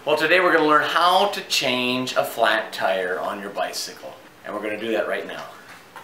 Well, today we're going to learn how to change a flat tire on your bicycle. And we're going to do that right now.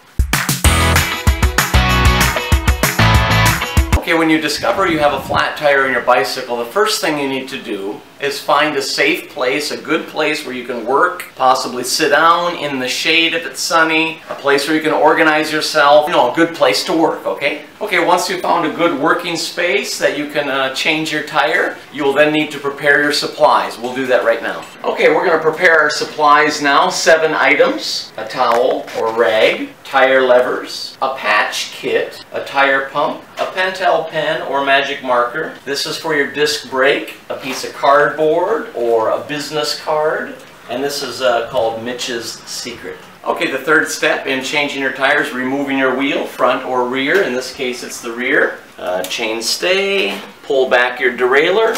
Okay, when you discover you have a flat tire in your bicycle, the first thing you need to do is find a safe place, a good place where you can work, possibly sit down in the shade if it's sunny, a place where you can organize yourself, you know, a good place to work, okay? Okay, once you've found a good working space that you can change your tire, you will then need to prepare your supplies. We'll do that right now. Okay, we're going to prepare our supplies now. 7 items: a towel or rag, tire levers, a patch kit, a tire pump, a Pentel pen or magic marker. This is for your disc brake, a piece of cardboard or a business card, and this is called Mitch's Secret. Okay, the third step in changing your tires, removing your wheel, front or rear. In this case it's the rear. Chain stay, pull back your derailleur,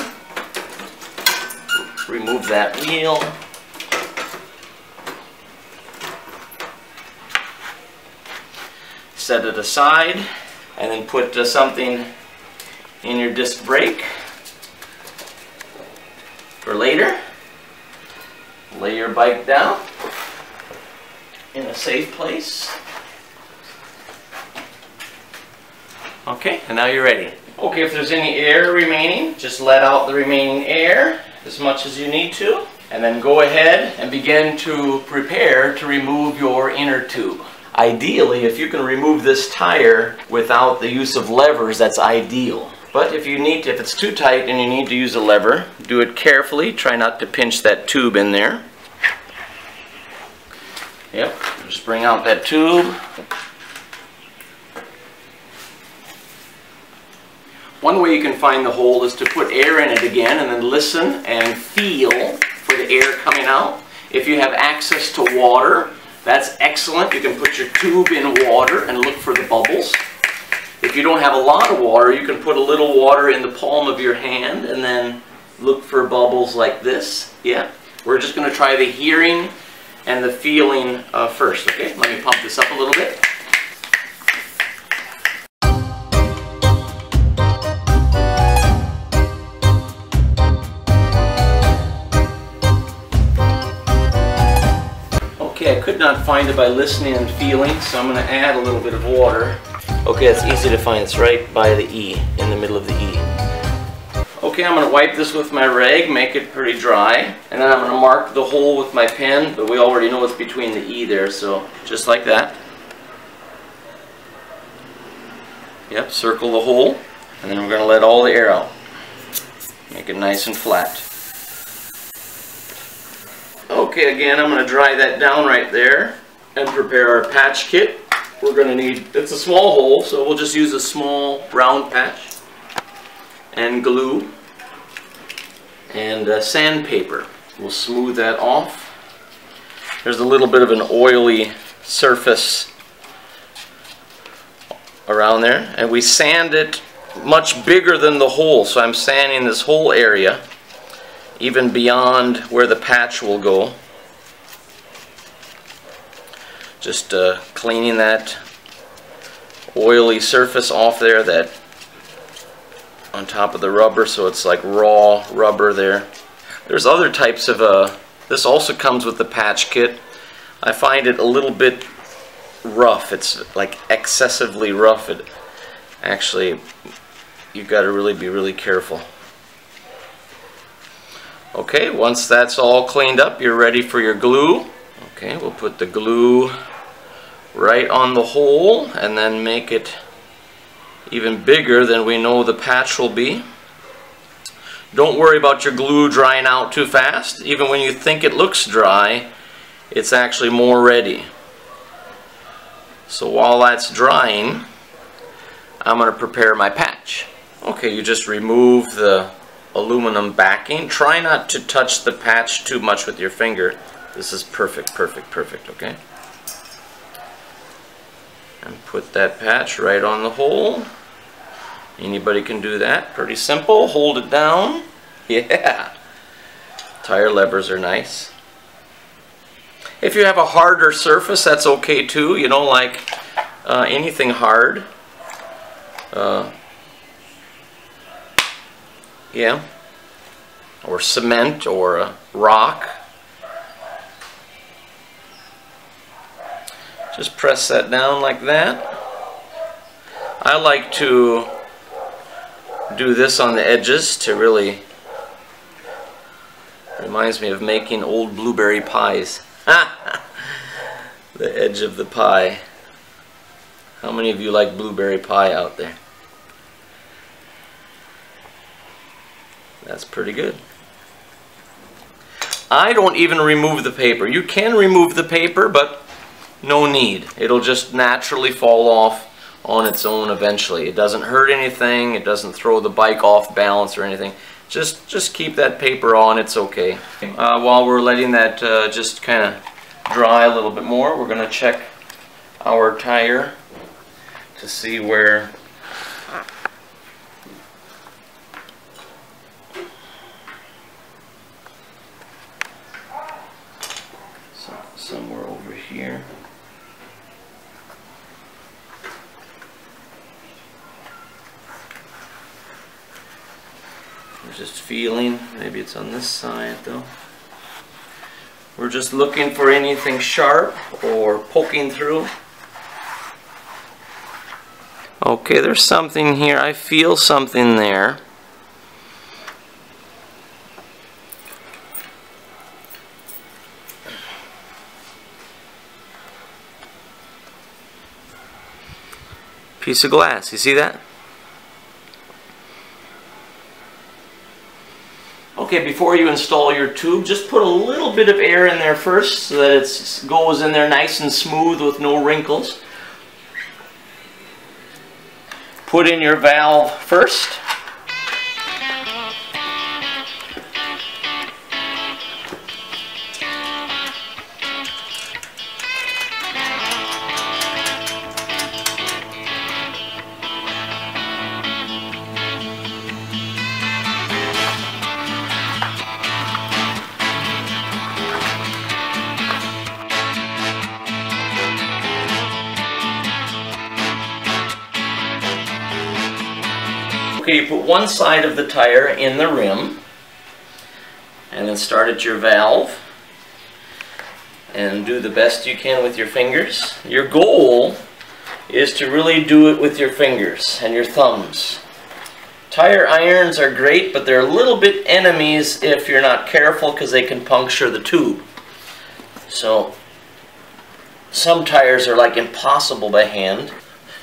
remove that wheel. Set it aside, and then put something in your disc brake for later. Lay your bike down in a safe place. Okay, and now you're ready. Okay, if there's any air remaining, just let out the remaining air as much as you need to, and then go ahead and begin to prepare to remove your inner tube. Ideally, if you can remove this tire without the use of levers, that's ideal. But if it's too tight and you need to use a lever, do it carefully. Try not to pinch that tube in there. Yep, just bring out that tube. One way you can find the hole is to put air in it again and then listen and feel for the air coming out. If you have access to water, that's excellent. You can put your tube in water and look for the bubbles. If you don't have a lot of water, you can put a little water in the palm of your hand and then look for bubbles like this. Yeah. We're just going to try the hearing and the feeling first. Okay, let me pump this up a little bit. Okay, I could not find it by listening and feeling, so I'm going to add a little bit of water. Okay, it's easy to find. It's right by the E, in the middle of the E. Okay, I'm going to wipe this with my rag, make it pretty dry, and then I'm going to mark the hole with my pen, but we already know it's between the E there, so just like that. Yep, circle the hole, and then we're going to let all the air out. Make it nice and flat. Okay, again, I'm going to dry that down right there and prepare our patch kit. We're going to need, it's a small hole, so we'll just use a small round patch and glue and sandpaper. We'll smooth that off. There's a little bit of an oily surface around there, and we sand it much bigger than the hole, so I'm sanding this whole area even beyond where the patch will go. Just cleaning that oily surface off there, that on top of the rubber, so it's like raw rubber there. There's other types of this also comes with the patch kit. I find it a little bit rough. It's like excessively rough. It actually, you've got to really be really careful. Okay, once that's all cleaned up, you're ready for your glue. Okay, we'll put the glue right on the hole and then make it even bigger than we know the patch will be. Don't worry about your glue drying out too fast. Even when you think it looks dry, it's actually more ready. So while that's drying, I'm going to prepare my patch. Okay, you just remove the aluminum backing. Try not to touch the patch too much with your finger. This is perfect, perfect, perfect, okay? And put that patch right on the hole. Anybody can do that. Pretty simple. Hold it down. Yeah. Tire levers are nice. If you have a harder surface, that's okay too. You know, like anything hard. Yeah. or cement or a rock. Just press that down like that. I like to do this on the edges to really, reminds me of making old blueberry pies. The edge of the pie. How many of you like blueberry pie out there? That's pretty good. I don't even remove the paper. You can remove the paper, but no need. It'll just naturally fall off on its own eventually. It doesn't hurt anything. It doesn't throw the bike off balance or anything. Just keep that paper on. It's okay. While we're letting that just kind of dry a little bit more, we're going to check our tire to see where somewhere over here. I'm just feeling, maybe it's on this side though. We're just looking for anything sharp or poking through. Okay, there's something here. I feel something there. Piece of glass, you see that? Okay, before you install your tube, just put a little bit of air in there first so that it goes in there nice and smooth with no wrinkles. Put in your valve first. Okay, you put one side of the tire in the rim and then start at your valve and do the best you can with your fingers. Your goal is to really do it with your fingers and your thumbs. Tire irons are great, but they're a little bit enemies if you're not careful because they can puncture the tube. So some tires are like impossible by hand.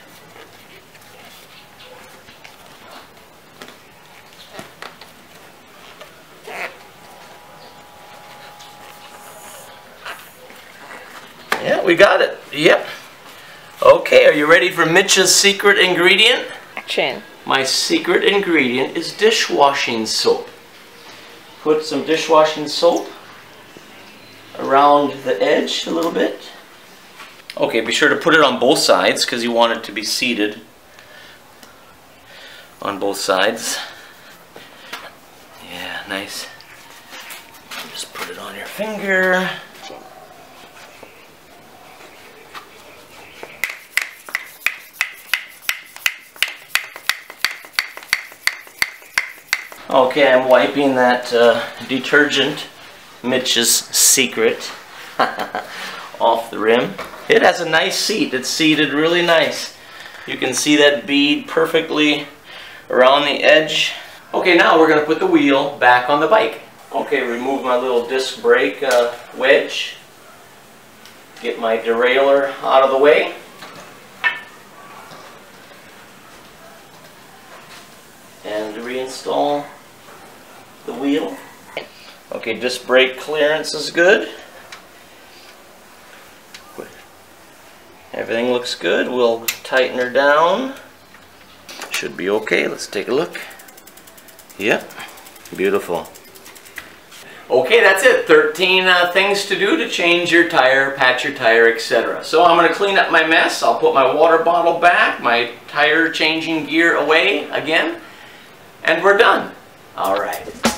Yeah, we got it. Yep. Okay, are you ready for Mitch's secret ingredient? Action. My secret ingredient is dishwashing soap. Put some dishwashing soap around the edge a little bit. Okay, be sure to put it on both sides because you want it to be seated on both sides. Yeah, nice. Just put it on your finger. Okay, I'm wiping that detergent, Mitch's secret, off the rim. It has a nice seat. It's seated really nice. You can see that bead perfectly around the edge. Okay, now we're going to put the wheel back on the bike. Okay, remove my little disc brake wedge. Get my derailleur out of the way. And reinstall the wheel. Okay, disc brake clearance is good. Everything looks good. We'll tighten her down. Should be okay. Let's take a look. Yep, beautiful. Okay, that's it. 13 things to do to change your tire, patch your tire, etc. So I'm going to clean up my mess. I'll put my water bottle back, my tire changing gear away again, and we're done. All right.